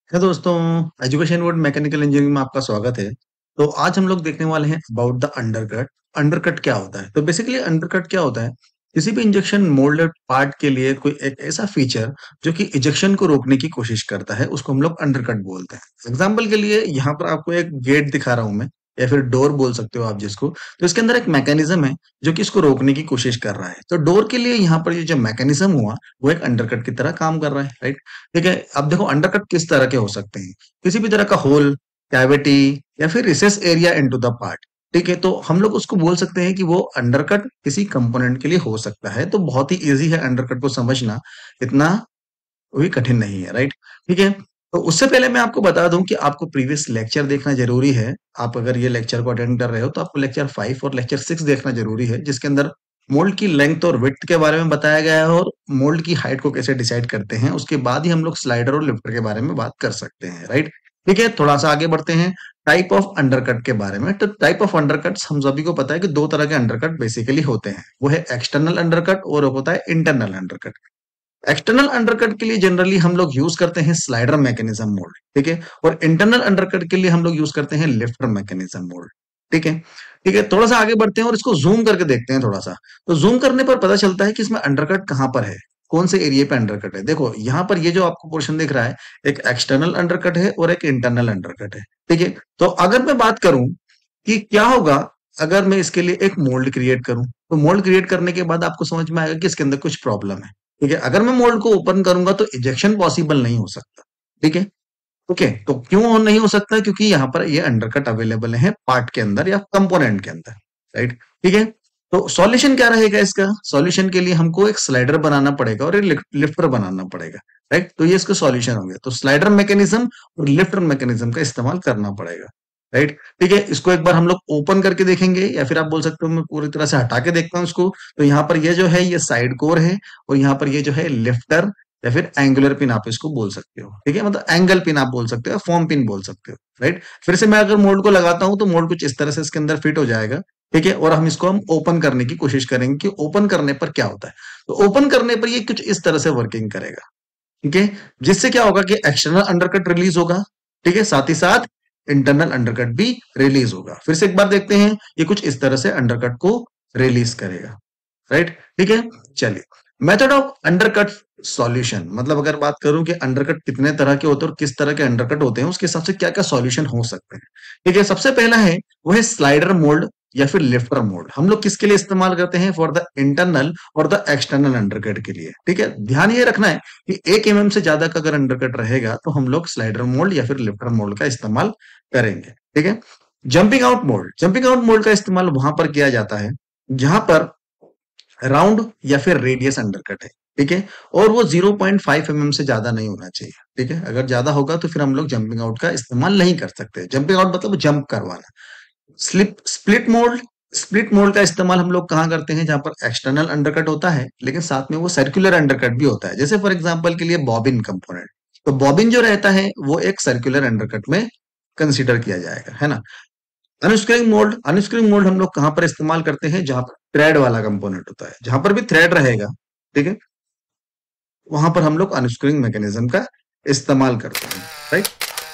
है दोस्तों। Education world mechanical engineering में आपका स्वागत है। तो आज हम लोग देखने वाले हैं अबाउट द अंडरकट। अंडरकट क्या होता है? तो बेसिकली अंडरकट क्या होता है? किसी भी इंजेक्शन मोल्डेड पार्ट के लिए कोई एक ऐसा फीचर जो कि इजेक्शन को रोकने की कोशिश करता है, उसको हम लोग अंडरकट बोलते हैं। एग्जाम्पल के लिए यहाँ पर आपको एक गेट दिखा रहा हूं मैं, या फिर डोर बोल सकते हो आप जिसको। तो इसके अंदर एक मैकेनिज्म है जो कि इसको रोकने की कोशिश कर रहा है। तो डोर के लिए यहाँ पर ये जो मैकेनिज्म हुआ वो एक अंडरकट की तरह काम कर रहा है, राइट? ठीक है, अब देखो अंडरकट किस तरह के हो सकते हैं। किसी भी तरह का होल, कैविटी या फिर recess area into the part. ठीक है, तो हम लोग उसको बोल सकते हैं कि वो अंडरकट किसी कंपोनेंट के लिए हो सकता है। तो बहुत ही इजी है अंडरकट को समझना, इतना कोई कठिन नहीं है, राइट? ठीक है, तो उससे पहले मैं आपको बता दूं कि आपको प्रीवियस लेक्चर देखना जरूरी है। आप अगर ये लेक्चर को अटेंड कर रहे हो तो आपको लेक्चर 5 और लेक्चर 6 देखना जरूरी है, जिसके अंदर मोल्ड की लेंथ और विड्थ के बारे में बताया गया है और मोल्ड की हाइट को कैसे डिसाइड करते हैं। उसके बाद ही हम लोग स्लाइडर और लिफ्टर के बारे में बात कर सकते हैं, राइट? ठीक है, थोड़ा सा आगे बढ़ते हैं टाइप ऑफ अंडरकट के बारे में। तो टाइप ऑफ अंडरकट्स हम सभी को पता है कि दो तरह के अंडरकट बेसिकली होते हैं। वो है एक्सटर्नल अंडरकट और होता है इंटरनल अंडरकट। एक्सटर्नल अंडरकट के लिए जनरली हम लोग यूज करते हैं स्लाइडर मैकेनिज्म मोल्ड, ठीक है। और इंटरनल अंडरकट के लिए हम लोग यूज करते हैं लिफ्टर मैकेनिज्म मोल्ड, ठीक है। ठीक है, थोड़ा सा आगे बढ़ते हैं और इसको जूम करके देखते हैं थोड़ा सा। तो जूम करने पर पता चलता है कि इसमें अंडरकट कहाँ पर है, कौन से एरिया पे अंडरकट है। देखो यहाँ पर ये जो आपको पोर्शन दिख रहा है, एक एक्सटर्नल अंडरकट है और एक इंटरनल अंडरकट है, ठीक है। तो अगर मैं बात करूं कि क्या होगा अगर मैं इसके लिए एक मोल्ड क्रिएट करूं, तो मोल्ड क्रिएट करने के बाद आपको समझ में आएगा कि इसके अंदर कुछ प्रॉब्लम है, ठीक है। अगर मैं मोल्ड को ओपन करूंगा तो इजेक्शन पॉसिबल नहीं हो सकता, ठीक है। ओके, तो क्यों नहीं हो सकता? क्योंकि यहाँ पर ये अंडरकट अवेलेबल है पार्ट के अंदर या कंपोनेंट के अंदर, राइट? ठीक है, तो सॉल्यूशन क्या रहेगा इसका? सॉल्यूशन के लिए हमको एक स्लाइडर बनाना पड़ेगा और एक लिफ्टर बनाना पड़ेगा, राइट? तो ये इसका सॉल्यूशन हो गया। तो स्लाइडर मैकेनिज्म और लिफ्टर मैकेनिज्म का इस्तेमाल करना पड़ेगा, राइट? ठीक है, इसको एक बार हम लोग ओपन करके देखेंगे, या फिर आप बोल सकते हो मैं पूरी तरह से हटा के देखता हूँ इसको। तो यहाँ पर ये जो है ये साइड कोर है, और यहाँ पर ये जो है लिफ्टर या फिर एंगुलर पिन आप इसको बोल सकते हो, ठीक है। मतलब एंगल पिन आप बोल सकते हो, फॉर्म पिन बोल सकते हो, राइट? फिर से मैं अगर मोल्ड को लगाता हूं तो मोल्ड कुछ इस तरह से इसके अंदर फिट हो जाएगा, ठीक है। और हम ओपन करने की कोशिश करेंगे कि ओपन करने पर क्या होता है। तो ओपन करने पर ये कुछ इस तरह से वर्किंग करेगा, ठीक है। जिससे क्या होगा कि एक्सटर्नल अंडरकट रिलीज होगा, ठीक है। साथ ही साथ इंटरनल अंडरकट भी रिलीज होगा। फिर से एक बार देखते हैं, ये कुछ इस तरह से अंडरकट को रिलीज करेगा, राइट? ठीक है, चलिए। मेथड ऑफ अंडरकट सॉल्यूशन, मतलब अगर बात करूं कि अंडरकट कितने तरह के होते हैं और किस तरह के अंडरकट होते हैं, उसके हिसाब से क्या क्या सॉल्यूशन हो सकते हैं। ठीक है, सबसे पहला है वो है स्लाइडर मोल्ड या फिर लिफ्टर मोल्ड। हम लोग किसके लिए इस्तेमाल करते हैं? फॉर द इंटरनल और द एक्सटर्नल अंडरकट के लिए, ठीक है। ध्यान ये रखना है कि 1 mm से ज्यादा का अगर अंडरकट रहेगा तो हम लोग स्लाइडर मोल्ड या फिर लिफ्टर मोल्ड का इस्तेमाल करेंगे, ठीक है। Jumping out mould, jumping out mould का इस्तेमाल वहां पर किया जाता है जहां पर राउंड या फिर रेडियस अंडरकट है, ठीक है। और वो 0.5 mm से ज्यादा नहीं होना चाहिए, ठीक है। अगर ज्यादा होगा तो फिर हम लोग जंपिंग आउट का इस्तेमाल नहीं कर सकते। जंपिंग आउट मतलब जंप करवाना। स्प्लिट मोल्ड, स्प्लिट मोल्ड का इस्तेमाल हम लोग कहाँ करते हैं? जहां पर एक्सटर्नल अंडरकट होता है लेकिन साथ में वो सर्कुलर अंडरकट भी होता है। जैसे फॉर एग्जांपल के लिए बॉबिन कंपोनेंट, तो बॉबिन जो रहता है वो एक सर्कुलर अंडरकट में कंसीडर किया जाएगा, है ना। अनस्क्रूइंग मोल्ड, अनस्क्रूइंग मोल्ड हम लोग कहां पर इस्तेमाल करते हैं? जहां पर थ्रेड वाला कंपोनेंट होता है, जहां पर भी थ्रेड रहेगा, ठीक है, वहां पर हम लोग अनस्क्रूइंग मैकेनिज्म का इस्तेमाल करते हैं, राइट?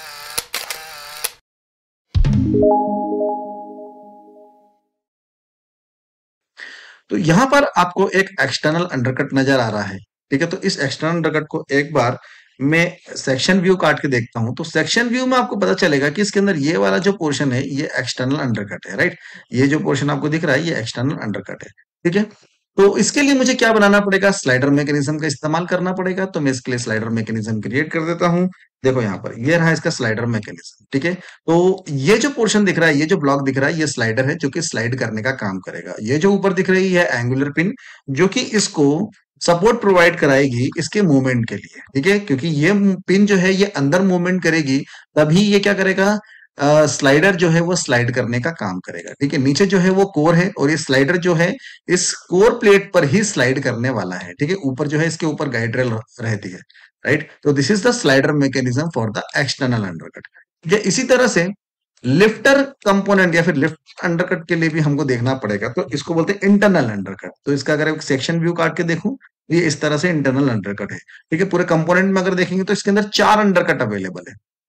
तो यहां पर आपको एक एक्सटर्नल अंडरकट नजर आ रहा है, ठीक है। तो इस एक्सटर्नल अंडरकट को एक बार मैं सेक्शन व्यू काट के देखता हूं, तो सेक्शन व्यू में आपको पता चलेगा कि इसके अंदर ये वाला जो पोर्शन है ये एक्सटर्नल अंडरकट है, राइट? ये जो पोर्शन आपको दिख रहा है ये एक्सटर्नल अंडरकट है, ठीक है। तो इसके लिए मुझे क्या बनाना पड़ेगा? स्लाइडर मैकेनिज्म का इस्तेमाल करना पड़ेगा। तो मैं इसके लिए स्लाइडर मैकेनिज्म क्रिएट कर देता हूं। देखो यहाँ पर ये रहा इसका स्लाइडर मैकेनिज्म, ठीक है। तो ये जो पोर्शन दिख रहा है, ये जो ब्लॉक दिख रहा है, ये स्लाइडर है जो कि स्लाइड करने का काम करेगा। ये जो ऊपर दिख रही है एंगुलर पिन, जो कि इसको सपोर्ट प्रोवाइड कराएगी इसके मूवमेंट के लिए, ठीक है। क्योंकि ये पिन जो है ये अंदर मूवमेंट करेगी, तभी ये क्या करेगा? स्लाइडर जो है वो स्लाइड करने का काम करेगा, ठीक है। नीचे जो है वो कोर है और ये स्लाइडर जो है इस कोर प्लेट पर ही स्लाइड करने वाला है, ठीक है। ऊपर जो है इसके ऊपर गाइड रेल रहती है, राइट? तो this is the slider mechanism for the external undercut, ठीक है। इसी तरह से लिफ्टर कंपोनेंट या फिर लिफ्ट अंडरकट के लिए भी हमको देखना पड़ेगा। तो इसको बोलते हैं इंटरनल अंडरकट। तो इसका अगर एक सेक्शन व्यू काट के देखूं, ये इस तरह से इंटरनल अंडरकट है, ठीक है। पूरे कंपोनेंट में अगर देखेंगे तो इसके अंदर 4 अंडरकट अवेलेबल है,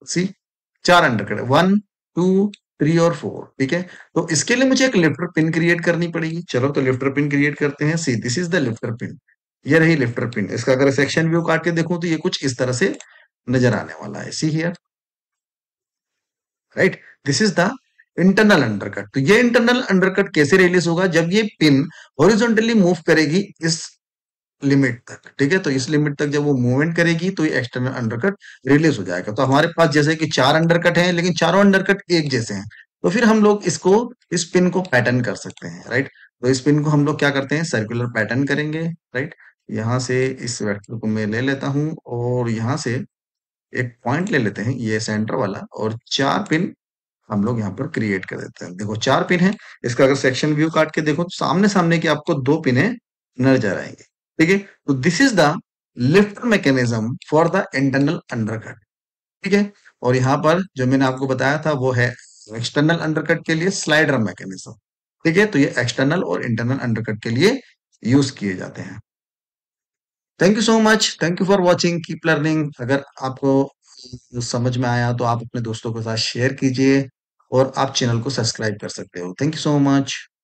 सी 4 अंडरकट, 1 2 3 और 4, ठीक है। तो इसके लिए मुझे एक लिफ्टर पिन क्रिएट करनी पड़ेगी। चलो तो लिफ्टर पिन क्रिएट करते हैं। See this is the lifter pin, ये रही लिफ्टर पिन। इसका अगर सेक्शन व्यू काट के देखूं तो ये कुछ इस तरह से नजर आने वाला है। See here, right, this is the internal undercut. तो ये इंटरनल अंडरकट कैसे रिलीज होगा? जब ये पिन हॉरिजॉन्टली मूव करेगी इस लिमिट तक, ठीक है। तो इस लिमिट तक जब वो मूवमेंट करेगी तो ये एक्सटर्नल अंडरकट रिलीज हो जाएगा। तो हमारे पास जैसे कि 4 अंडरकट हैं, लेकिन चारों अंडरकट एक जैसे हैं, तो फिर हम लोग इसको, इस पिन को पैटर्न कर सकते हैं, राइट। तो इस पिन को हम लोग क्या करते हैं, सर्कुलर पैटर्न करेंगे, राइट। यहां से इस वेक्टर को मैं ले लेता हूं और यहां से एक पॉइंट ले लेते हैं, ये सेंटर वाला, और 4 पिन हम लोग यहाँ पर क्रिएट कर देते हैं। देखो 4 पिन है। इसका अगर सेक्शन व्यू काट के देखो तो सामने सामने की आपको 2 पिने नजर आएंगे, ठीक है। तो this is the lift mechanism for the internal undercut, ठीक है। और यहाँ पर जो मैंने आपको बताया था वो है एक्सटर्नल अंडरकट के लिए स्लाइडर मैकेनिज्म, ठीक है। तो ये एक्सटर्नल और इंटरनल अंडरकट के लिए यूज किए जाते हैं। Thank you so much, thank you for watching, keep learning. अगर आपको समझ में आया तो आप अपने दोस्तों के साथ शेयर कीजिए और आप चैनल को सब्सक्राइब कर सकते हो। Thank you so much.